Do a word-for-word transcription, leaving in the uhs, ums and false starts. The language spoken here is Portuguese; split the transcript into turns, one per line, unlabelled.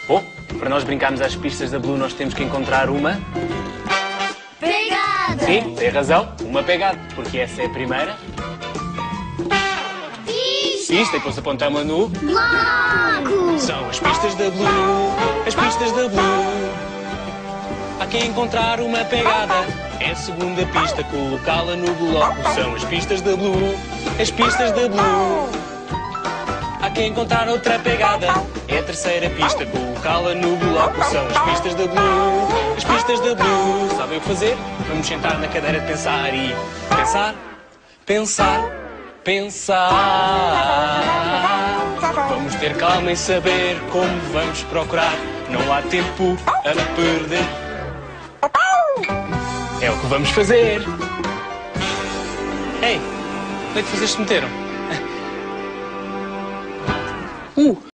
Bom, para nós brincarmos às pistas da Blue, nós temos que encontrar uma...
Pegada!
Sim, tem razão, uma pegada, porque essa é a primeira
Pista!
pista e depois apontamos no...
Bloco!
São as pistas da Blue, as pistas da Blue. Há que encontrar uma pegada, é a segunda pista, colocá-la no bloco. São as pistas da Blue, as pistas da Blue. Há que encontrar outra pegada, é a terceira pista, colocá-la no bloco. São as pistas da Blue, as pistas da Blue. Sabem o que fazer? Vamos sentar na cadeira de pensar e pensar, pensar, pensar. Vamos ter calma em saber como vamos procurar. Não há tempo a perder. É o que vamos fazer. Ei, onde é que vocês se meteram? Uh!